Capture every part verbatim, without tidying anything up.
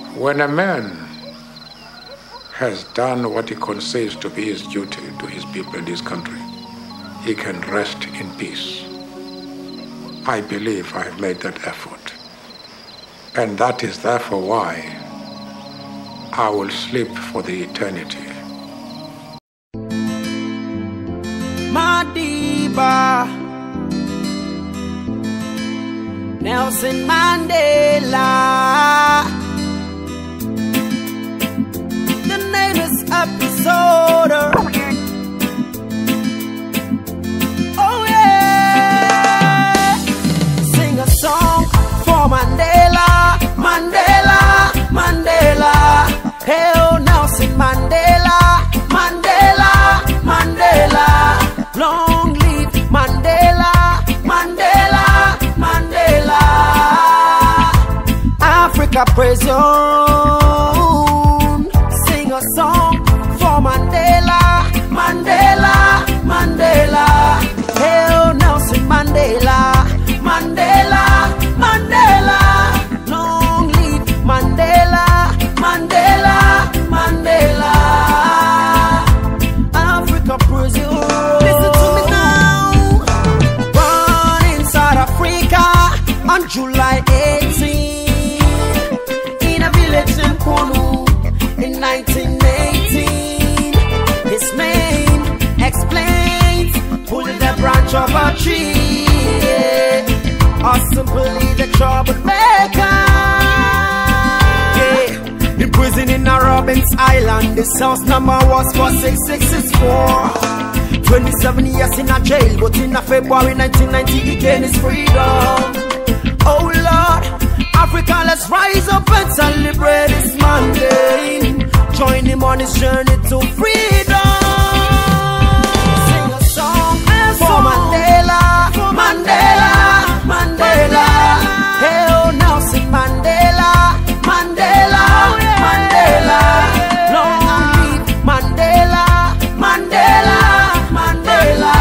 When a man has done what he conceives to be his duty to his people in this country, he can rest in peace. I believe I have made that effort. And that is therefore why I will sleep for the eternity. MADIBA Nelson Mandela. The name is episode. Oh yeah. Sing a song for Mandela, Mandela, Mandela. Hail Nelson Mandela, Mandela, Mandela. Long live Mandela, Mandela, Mandela. Africa praise on. Sing a song for Mandela, Mandela, Mandela. Hail Nelson Mandela, Mandela, Mandela. Long live Mandela, Mandela, Mandela. Africa praise you. Listen to me now. Born inside Africa on July eighteenth in a village in Konu in nineteen eighteen. His name explains pulling the branch of a tree, or simply the troublemaker. Yeah. In prison in a Robbins Island, this house number was four six six six four. Twenty-seven years in a jail, but in a February nineteen ninety he gained his freedom. Oh Lord, Africa, let's rise up and celebrate this Monday. Join him on his journey to freedom. Sing a song for Mandela, Mandela, Mandela. Hail Nelson Mandela, Mandela, Mandela. Long live Mandela, Mandela, Mandela.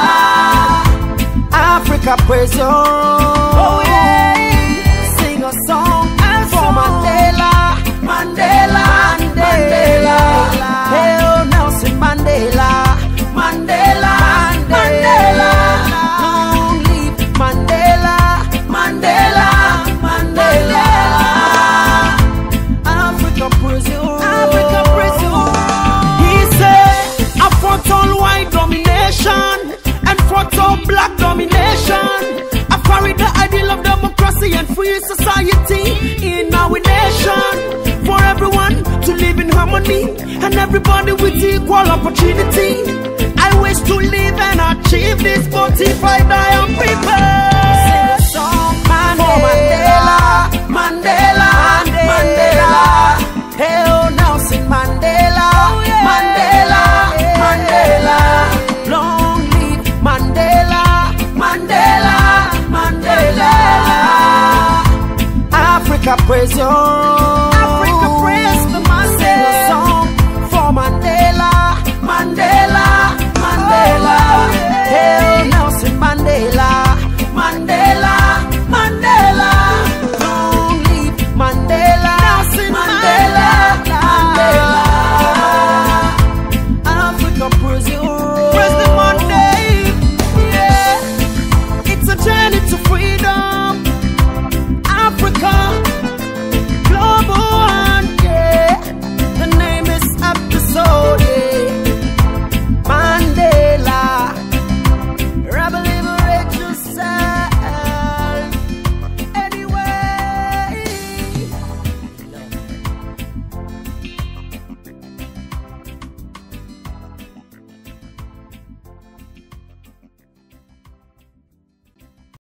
Africa praise you. Oh yeah. Sing a song for Mandela, Mandela, Mandela. Hail Nelson Mandela, Mandela, Mandela. Long live Mandela, Mandela, Mandela. Africa praise you. Africa praise you. He said, I fought all white domination and fought all black domination. I carried the ideal of democracy and free society in our nation. For everyone to live in harmony and everybody with equal opportunity. I wish to live and achieve this, but if I die, I'm prepared. Sing a song for Mandela, Mandela, Mandela. Hail Nelson Mandela, Mandela, Mandela. Long live Mandela, Mandela, Mandela. Africa praise you.